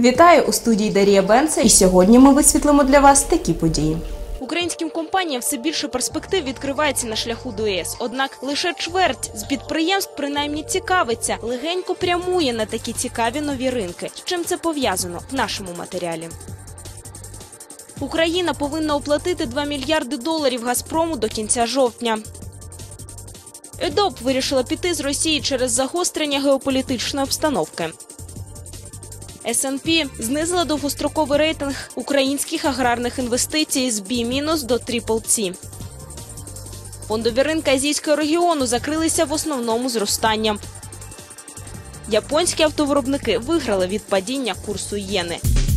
Вітаю, у студії Дарія Бенце, і сьогодні ми висвітлимо для вас такі події. Українським компаніям все більше перспектив відкривається на шляху до ЄС. Однак лише чверть з підприємств принаймні цікавиться, легенько прямує на такі цікаві нові ринки. З чим це пов'язано? В нашому матеріалі. Україна повинна оплатити $2 мільярди «Газпрому» до кінця жовтня. Adobe вирішила піти з Росії через загострення геополітичної обстановки. S&P знизила довгостроковий рейтинг українських аграрних інвестицій з B- до CCC. Фондові ринки азійського регіону закрилися в основному зростанням. Японські автовиробники виграли від падіння курсу єни.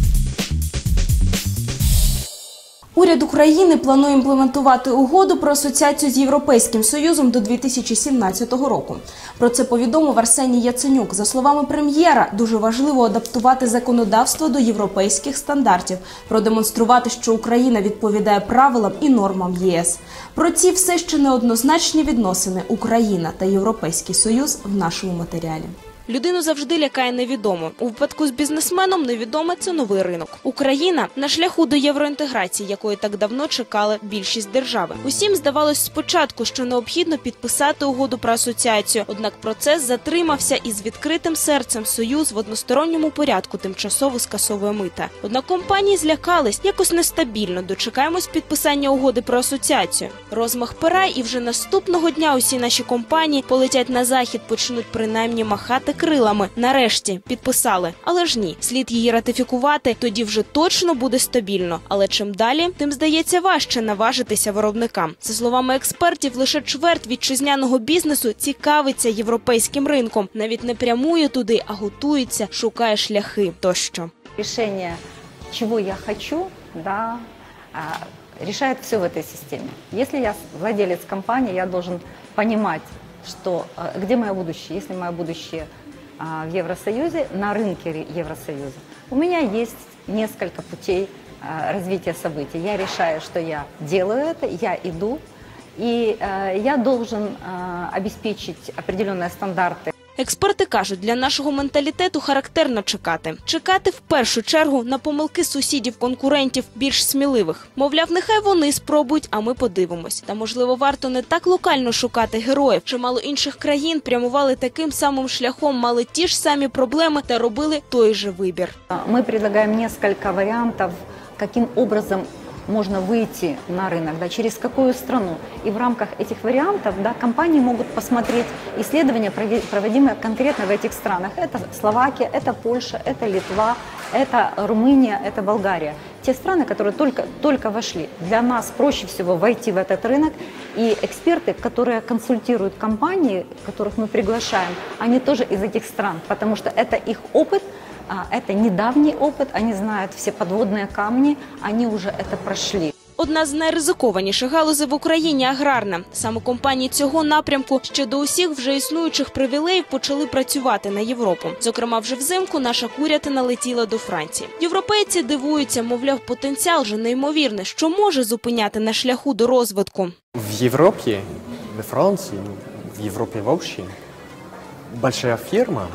Уряд України планує імплементувати угоду про асоціацію з Європейським Союзом до 2017 року. Про це повідомив Арсеній Яценюк. За словами прем'єра, дуже важливо адаптувати законодавство до європейських стандартів, продемонструвати, що Україна відповідає правилам і нормам ЄС. Про ці все ще неоднозначні відносини Україна та Європейський Союз в нашому матеріалі. Людину завжди лякає невідомо. У випадку з бізнесменом невідоме – це новий ринок. Україна на шляху до євроінтеграції, якої так давно чекали більшість держави. Усім здавалось спочатку, що необхідно підписати угоду про асоціацію. Однак процес затримався і з відкритим серцем Союз в односторонньому порядку тимчасово скасовує мита. Однак компанії злякались, якось нестабільно. Дочекаємось підписання угоди про асоціацію. Розмах пера, і вже наступного дня усі наші компанії полетять на захід, почнуть принаймні махати крилами. Нарешті підписали. Але ж ні, слід її ратифікувати, тоді вже точно буде стабільно. Але чим далі, тим, здається, важче наважитися виробникам. За словами експертів, лише чверть вітчизняного бізнесу цікавиться європейським ринком. Навіть не прямує туди, а готується, шукає шляхи тощо. Рішення, чого я хочу, решает все в этой системе. Если я владелец компании, я должен понимать, что где мое будущее. Если мое будущее в Евросоюзе, на рынке Евросоюза, у меня есть несколько путей развития событий. Я решаю, что я делаю это, я иду, и я должен обеспечить определенные стандарты. Експерти кажуть, для нашого менталітету характерно чекати. Чекати в першу чергу на помилки сусідів-конкурентів більш сміливих. Мовляв, нехай вони спробують, а ми подивимось. Та, можливо, варто не так локально шукати героїв. Чимало інших країн прямували таким самим шляхом, мали ті ж самі проблеми та робили той же вибір. Ми пропонуємо кілька варіантів, яким образом можно выйти на рынок, через какую страну. И в рамках этих вариантов компании могут посмотреть исследования, проводимые конкретно в этих странах. Это Словакия, это Польша, это Литва, это Румыния, это Болгария. Те страны, которые только вошли. Для нас проще всего войти в этот рынок. И эксперты, которые консультируют компании, которых мы приглашаем, они тоже из этих стран, потому что это их опыт. Это недавний опыт, они знают все подводные камни, они уже это прошли. Одна з найризикованіших галузей в Україні – аграрна. Саме компанії цього напрямку ще до усіх вже існуючих привілеїв почали працювати на Європу. Зокрема, вже взимку наша курятина летіла до Франції. Європейці дивуються, мовляв, потенціал же неймовірний, що може зупиняти на шляху до розвитку. В Європі, в Франції, в Європі взагалі, велика фірма,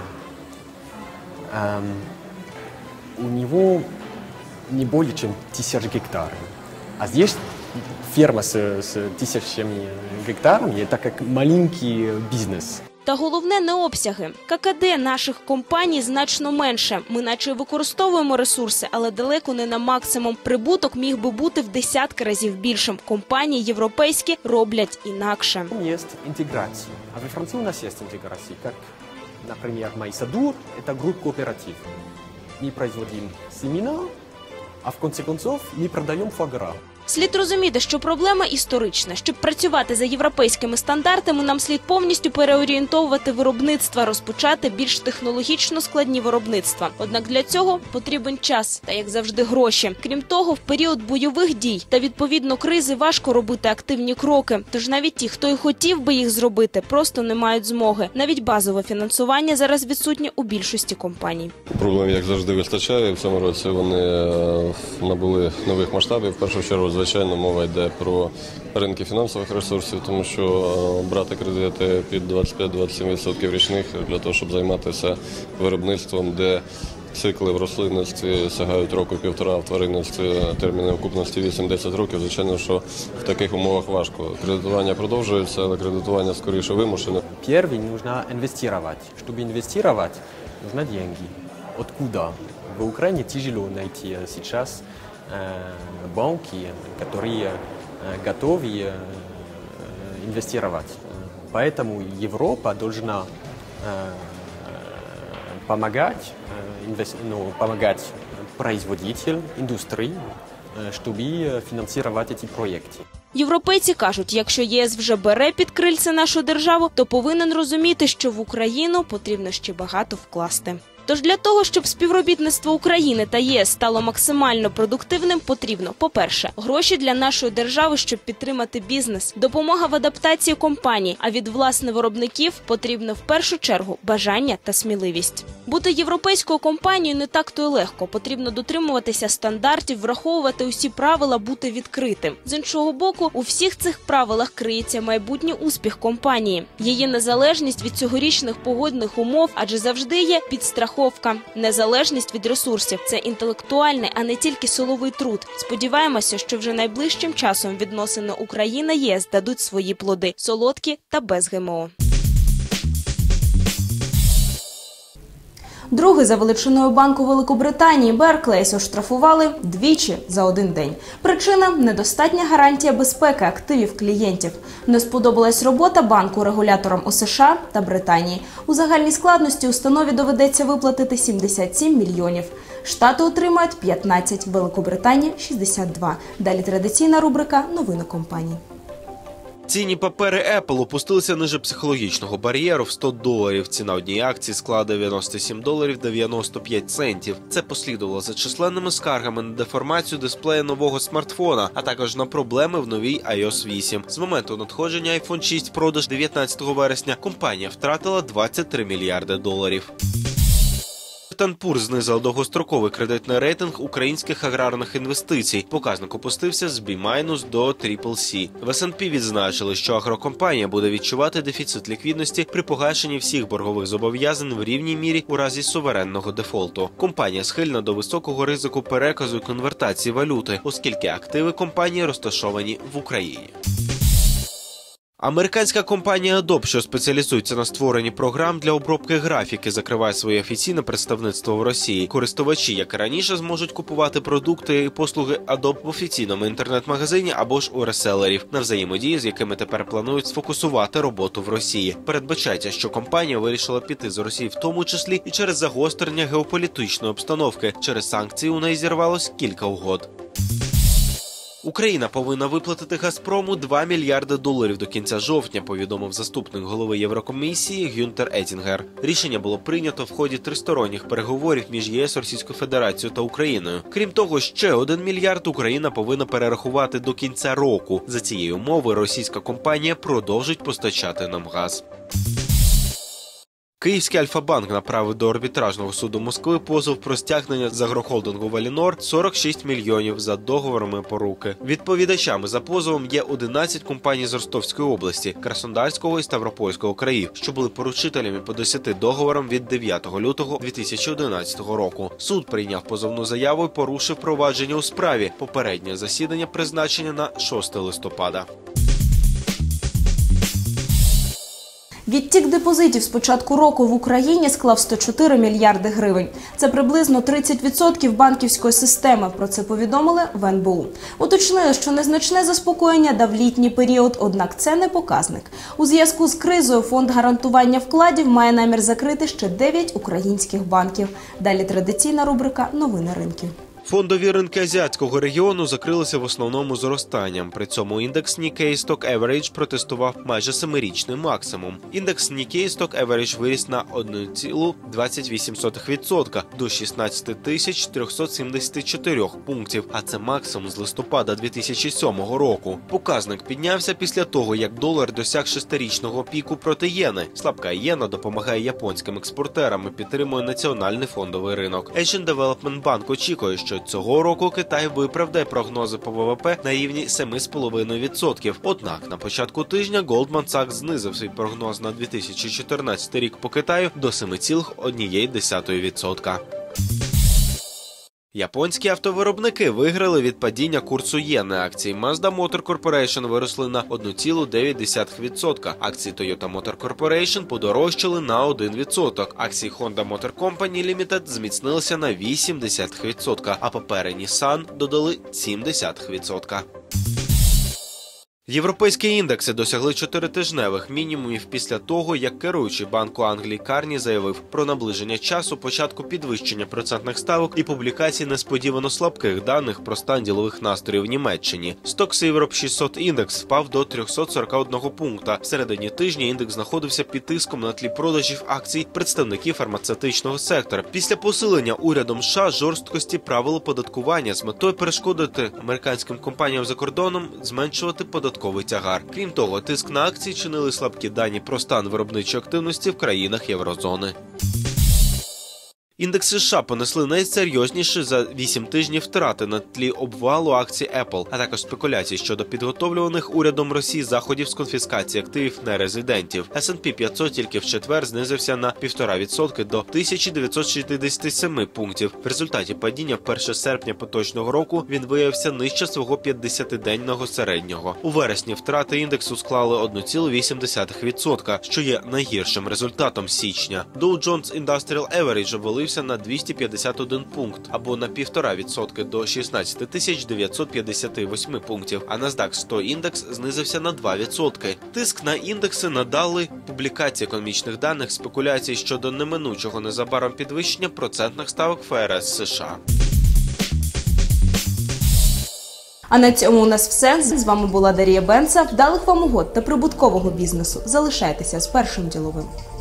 у него не более чем 1000 гектаров. А здесь ферма с 1000 гектарами – это как маленький бизнес. Та головне не обсяги. ККД наших компаній значно менше. Ми наче використовуємо ресурси, але далеко не на максимум. Прибуток міг би бути в десятки разів більшим. Компанії європейські роблять інакше. Є інтеграція. А во Франції у нас є інтеграція, як, наприклад, Майсадур – это группа кооператив. Мы производим семена, а в конце концов мы продаем фуагра. Слід розуміти, що проблема історична. Щоб працювати за європейськими стандартами, нам слід повністю переорієнтовувати виробництва, розпочати більш технологічно складні виробництва. Однак для цього потрібен час та, як завжди, гроші. Крім того, в період бойових дій та, відповідно, кризи важко робити активні кроки. Тож навіть ті, хто і хотів би їх зробити, просто не мають змоги. Навіть базове фінансування зараз відсутнє у більшості компаній. Проблем, як завжди, вистачає. В цьому році вони набули нових масштабів. В першу чергу, звичайно, мова йде про ринки фінансових ресурсів, тому що брати кредити під 25-27% річних для того, щоб займатися виробництвом, де цикли в рослинництві сягають року-півтора, в тваринництві терміни окупності 8-10 років. Звичайно, що в таких умовах важко. Кредитування продовжується, але кредитування скоріше вимушене. Первый нужно инвестировать. Чтобы инвестировать, нужны деньги. Откуда? В Украине тяжело найти сейчас банки, которые готовы инвестировать. Поэтому Европа должна помогать производителям, индустрии, чтобы финансировать эти проекты. Європейці кажуть, якщо ЄС вже бере під крильце нашу державу, то повинен розуміти, що в Україну потрібно ще багато вкласти. Тож для того, щоб співробітництво України та ЄС стало максимально продуктивним, потрібно, по-перше, гроші для нашої держави, щоб підтримати бізнес, допомога в адаптації компаній, а від, власне, виробників потрібно в першу чергу бажання та сміливість. Бути європейською компанією не так-то й легко. Потрібно дотримуватися стандартів, враховувати усі правила, бути відкритим. З іншого боку, у всіх цих правилах криється майбутній успіх компанії. Її незалежність від цьогорічних погодних умов, адже завжди є підстраховка. Незалежність від ресурсів – це інтелектуальний, а не тільки силовий труд. Сподіваємося, що вже найближчим часом відносини Україна-ЄС дадуть свої плоди – солодкі та без ГМО. Другий за величиною банку Великобританії Barclays оштрафували двічі за один день. Причина – недостатня гарантія безпеки активів клієнтів. Не сподобалась робота банку регуляторам у США та Британії. У загальній складності установі доведеться виплатити 77 мільйонів. Штати отримають 15, Великобританія – 62. Далі традиційна рубрика «Новини компаній». Цінні папери Apple опустилися ниже психологічного бар'єру в $100. Ціна однієї акції складає $97.95. Це послідувало за численними скаргами на деформацію дисплея нового смартфона, а також на проблеми в новій iOS 8. З моменту надходження iPhone 6 в продаж 19 вересня компанія втратила $23 мільярди. Standard & Poor's знизила довгостроковий кредитний рейтинг українських аграрних інвестицій. Показник опустився з B- до CCC. В S&P відзначили, що агрокомпанія буде відчувати дефіцит ліквідності при погашенні всіх боргових зобов'язань в рівній мірі у разі суверенного дефолту. Компанія схильна до високого ризику переказу і конвертації валюти, оскільки активи компанії розташовані в Україні. Американська компанія Adobe, що спеціалізується на створенні програм для обробки графіки, закриває своє офіційне представництво в Росії. Користувачі, як і раніше, зможуть купувати продукти і послуги Adobe в офіційному інтернет-магазині або ж у реселерів, на взаємодії з якими тепер планують сфокусувати роботу в Росії. Передбачається, що компанія вирішила піти з Росії в тому числі і через загострення геополітичної обстановки. Через санкції у неї зірвалось кілька угод. Україна повинна виплатити «Газпрому» $2 мільярди до кінця жовтня, повідомив заступник голови Єврокомісії Гюнтер Етінгер. Рішення було прийнято в ході тристоронніх переговорів між ЄС, Російською Федерацією та Україною. Крім того, ще $1 мільярд Україна повинна перерахувати до кінця року. За цієї умови російська компанія продовжить постачати нам газ. Київський Альфа-банк направив до арбітражного суду Москви позов про стягнення з агрохолдингу «Валінор» 46 мільйонів за договорами поруки. Відповідачами за позовом є 11 компаній з Ростовської області, Краснодарського і Ставропольського країв, що були поручителями по 10 договорам від 9 лютого 2011 року. Суд прийняв позовну заяву і порушив провадження у справі. Попереднє засідання призначене на 6 листопада. Відтік депозитів з початку року в Україні склав 104 мільярди гривень. Це приблизно 30% банківської системи, про це повідомили в НБУ. Уточнили, що незначне заспокоєння дав літній період, однак це не показник. У зв'язку з кризою Фонд гарантування вкладів має намір закрити ще 9 українських банків. Далі традиційна рубрика «Новини ринків». Фондові ринки азіатського регіону закрилися в основному зростанням. При цьому індекс Nikkei Stock Average протестував майже 7-річний максимум. Індекс Nikkei Stock Average виріс на 1,28% до 16 374 пунктів, а це максимум з листопада 2007 року. Показник піднявся після того, як долар досяг 6-річного піку проти єни. Слабка єна допомагає японським експортерам і підтримує національний фондовий ринок. Asian Development Bank очікує, що цього року Китай виправдає прогнози по ВВП на рівні 7,5%. Однак на початку тижня Goldman Sachs знизив свій прогноз на 2014 рік по Китаю до 7,1%. Японські автовиробники виграли від падіння курсу єни. Акції Mazda Motor Corporation виросли на 1,9%. Акції Toyota Motor Corporation подорожчали на 1%. Акції Honda Motor Company Limited зміцнилися на 0,8%, а папери Nissan додали 0,7%. Європейські індекси досягли 4-тижневих мінімумів після того, як керуючий Банку Англії Карні заявив про наближення часу початку підвищення процентних ставок і публікації несподівано слабких даних про стан ділових настроїв в Німеччині. Stoxx Europe 600 індекс впав до 341 пункта. В середині тижня індекс знаходився під тиском на тлі продажів акцій представників фармацевтичного сектора. Після посилення урядом США жорсткості правил оподаткування з метою перешкодити американським компаніям за кордоном зменшувати податковий тягар. Крім того, тиск на акції чинили слабкі дані про стан виробничої активності в країнах Єврозони. Індекси США понесли найсерйозніші за 8 тижнів втрати на тлі обвалу акцій Apple, а також спекуляцій щодо підготовлюваних урядом Росії заходів з конфіскації активів нерезидентів. S&P 500 тільки в четвер знизився на 1,5% до 1967 пунктів. В результаті падіння в 1 серпня поточного року він виявився нижче свого 50-денного середнього. У вересні втрати індексу склали 1,8%, що є найгіршим результатом січня. Dow Jones Industrial Average обвалився на 251 пункт, або на 1,5% до 16 958 пунктів, а NASDAQ 100 індекс знизився на 2%. Тиск на індекси надали публікації економічних даних, спекуляцій щодо неминучого незабаром підвищення процентних ставок ФРС США. А на цьому у нас все. З вами була Дар'я Бенца. Вдалих вам угод та прибуткового бізнесу. Залишайтеся з Першим діловим.